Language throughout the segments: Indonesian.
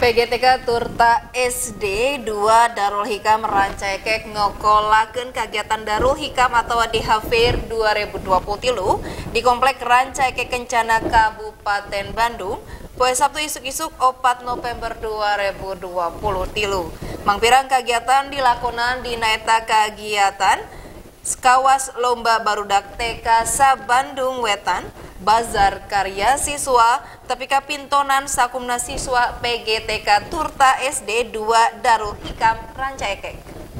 PGTK Turta SD 2 Darul Hikam Rancaikek ngokolakeun kagiatan Darul Hikam atau DHFair 2020 di Komplek Rancaikek Kencana Kabupaten Bandung poe Sabtu isuk-isuk 4 November 2020 tilu. Mangpirang kagiatan dilakonan di naeta kagiatan Skawas Lomba Barudak TK sa Bandung Wetan, Bazar Karya Siswa, tapi kapintonan sakumna siswa PGTK Turta SD 2 Darul Hikam Rancaikek.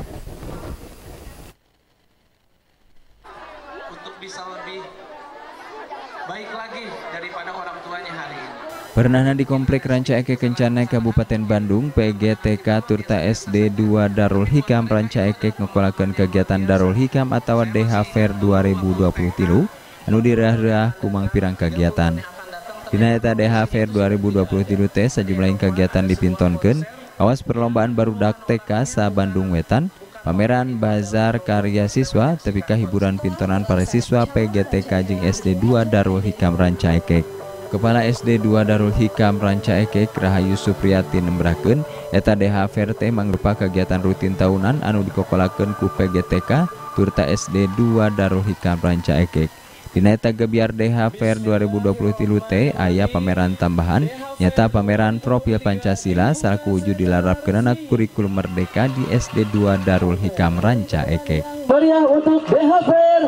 Untuk bisa lebih baik lagi daripada orang tuanya hari ini. Pernahna di Komplek Rancaikek Kencana Kabupaten Bandung, PGTK Turta SD 2 Darul Hikam Rancaikek ngokolakeun kegiatan Darul Hikam atau DHFair 2020 anu dirah-rah kumang pirang kegiatan. Dina eta DHFair 2020 teh sajumlah kegiatan dipintonkeun, awas perlombaan barudak TK sa Bandung Wetan, pameran bazar karya siswa, tapi hiburan pintonan para siswa PGTK jeung SD 2 Darul Hikam Rancaikek. Kepala SD 2 Darul Hikam Rancaikek Rahayu Supriyati nembrakeun eta DHFair teh mangrupa kegiatan rutin tahunan anu dikokolakeun ku PGTK Turta SD 2 Darul Hikam Rancaikek. Dina eta gebiar DHFair 2020 teh aya pameran tambahan nyata pameran profil Pancasila salaku wujud dilarapkeunana kurikulum merdeka di SD 2 Darul Hikam Rancaikek. Meriah untuk DHFair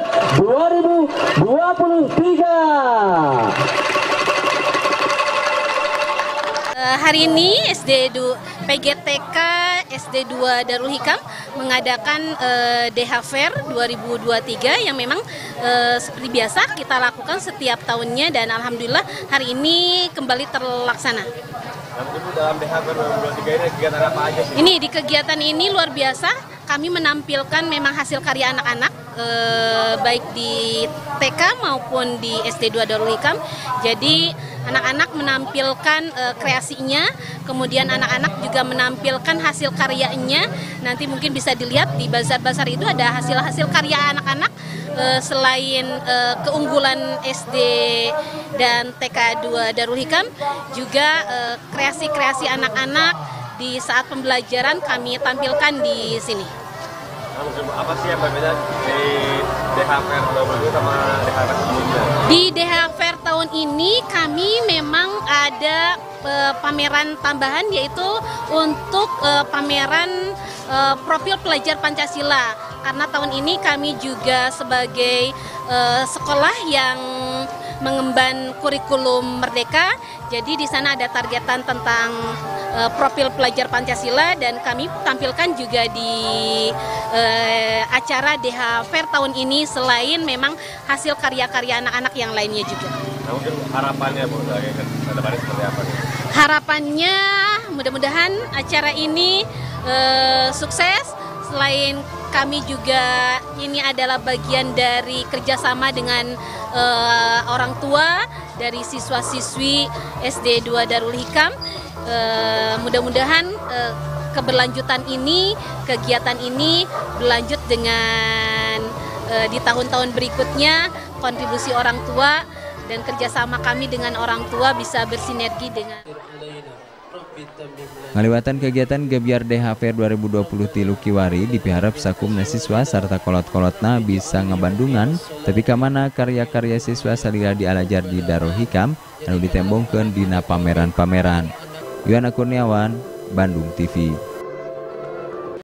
2023. Hari ini PGTK SD 2 Darul Hikam mengadakan DHFair 2023 yang memang seperti biasa kita lakukan setiap tahunnya dan alhamdulillah hari ini kembali terlaksana. Dalam DHFair 2023 ini kegiatan apa aja sih? Ini di kegiatan ini luar biasa, kami menampilkan memang hasil karya anak-anak baik di TK maupun di SD 2 Darul Hikam. Jadi anak-anak menampilkan kreasinya, kemudian anak-anak juga menampilkan hasil karyanya. Nanti mungkin bisa dilihat di bazar-bazar itu ada hasil-hasil karya anak-anak selain keunggulan SD dan TK 2 Darul Hikam, juga kreasi-kreasi anak-anak di saat pembelajaran kami tampilkan di sini. Apa sih yang berbeda di DHFair 2020 sama DHFair sebelumnya? Di DHFair tahun ini kami memang ada pameran tambahan, yaitu untuk pameran profil pelajar Pancasila. Karena tahun ini kami juga sebagai sekolah yang mengemban kurikulum merdeka, jadi di sana ada targetan tentang profil pelajar Pancasila dan kami tampilkan juga di acara DHFair tahun ini selain memang hasil karya-karya anak-anak yang lainnya juga. Nah, mungkin harapannya Bu, ke depannya seperti apa nih? Harapannya mudah-mudahan acara ini sukses. Selain kami juga ini adalah bagian dari kerjasama dengan orang tua dari siswa-siswi SD 2 Darul Hikam. Mudah-mudahan keberlanjutan ini, kegiatan ini berlanjut dengan di tahun-tahun berikutnya, kontribusi orang tua dan kerjasama kami dengan orang tua bisa bersinergi dengan ngaliwatan kegiatan gebiar DHFair 2020 tilu kiwari dipiharap sakumna siswa serta kolot-kolotna bisa ngabandungan tapi kamana karya-karya siswa salira dialajar di Darul Hikam anu ditembongkeun dina pameran-pameran. Yuana Kurniawan, Bandung TV.